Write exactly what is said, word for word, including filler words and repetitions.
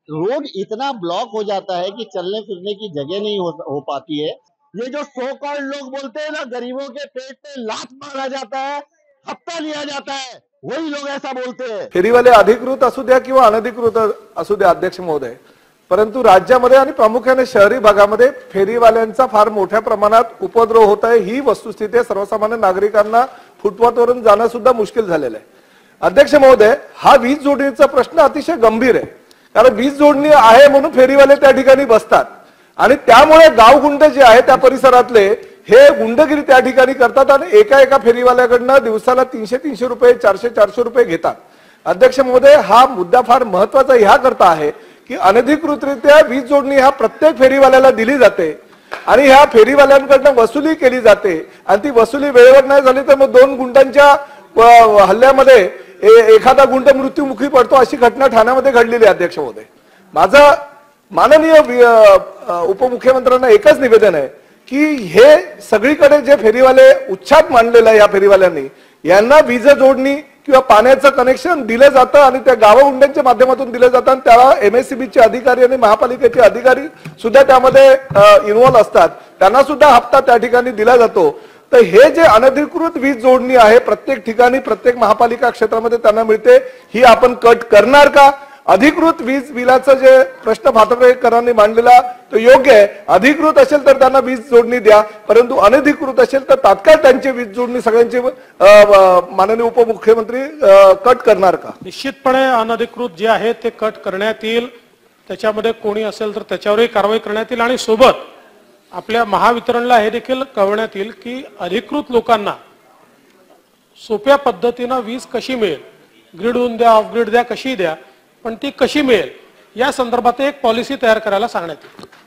Road इतना block हो जाता है कि चलने फिरने की जगह नहीं हो, हो पाती है। ये जो सो कॉल्ड लोग बोलते हैं ना, गरीबों के पेट पे लात मारा जाता है, हप्ता लिया जाता है, वही लोग ऐसा बोलते हैं। फेरीवाले अधिकृत असू द्या किंवा अनधिकृत असू द्या अध्यक्ष महोदय, परंतु राज्यामध्ये आणि प्रामुख्याने शहरी भागामध्ये फेरीवाल्यांचा फार मोठ्या प्रमाणात उपद्रव होत आहे। ही वस्तुस्थिती आहे। सर्वसामान्य नागरिकांना फुटपाथवरून जाणं सुद्धा मुश्किल झालेलं आहे। अध्यक्ष महोदय, हा वीज जोडणीचा प्रश्न अतिशय गंभीर आहे, कारण वीज जोडणी आहे म्हणून फेरीवाले त्या ठिकाणी बसतात आणि त्यामुळे गावगुंड जे आहे त्या परिसरातले हे गुंडगिरी त्या ठिकाणी करतात आणि एका एका फेरीवाल्याकडनं दिवसाला तीनशे तीनशे रुपये चारशे चारशे रुपये घेतात। अध्यक्ष महोदय, हा मुद्दा फार महत्त्वाचा ह्या करता आहे की अनधिकृतरित्या वीज जोडणी हा प्रत्येक फेरीवाल्याला दिली जाते आणि ह्या फेरीवाल्यांकडनं वसुली केली जाते आणि ती वसुली वेळेवर नाही झाली तर मग दोन गुंडांच्या हल्ल्यामध्ये एखादा गुंड मृत्युमुखी पडतो, अशी घटना ठाण्यामध्ये घडलेली आहे। अध्यक्ष महोदय, माझं माननीय उपमुख्यमंत्र्यांना एकच निवेदन आहे की हे सगळीकडे जे फेरीवाले उच्छाद मांडलेला आहे या फेरीवाल्यांनी, यांना वीज जोडणी किंवा पाण्याचं कनेक्शन दिलं जातं आणि त्या गावगुंड्यांच्या माध्यमातून दिलं जातं आणि त्याला एमएससीबीचे अधिकारी आणि महापालिकेचे अधिकारी सुद्धा त्यामध्ये इन्व्हॉल्व असतात, त्यांना सुद्धा हप्ता त्या ठिकाणी दिला जातो। तर हे जे अनधिकृत वीज जोडणी आहे प्रत्येक ठिकाणी प्रत्येक महापालिका क्षेत्रामध्ये त्यांना मिळते, ही आपण कट करणार का? अधिकृत वीज बिलाचं जे प्रश्न भातवेकरांनी मांडलेला तो योग्य आहे। अधिकृत असेल तर त्यांना वीज जोडणी द्या, परंतु अनधिकृत असेल तर तात्काळ त्यांची वीज जोडणी सगळ्यांची माननीय उपमुख्यमंत्री कट करणार का? निश्चितपणे अनधिकृत जे आहे ते कट करण्यात येईल। त्याच्यामध्ये कोणी असेल तर त्याच्यावरही कारवाई करण्यात येईल आणि सोबत आपल्या महावितरणला हे देखील कळवण्यात येईल की अधिकृत लोकांना सोप्या पद्धतीने वीज कशी मिळेल, ग्रिडहून द्या ऑफ ग्रिड द्या कशी द्या, पण ती कशी मिळेल या संदर्भात एक पॉलिसी तयार करायला सांगण्यात येईल।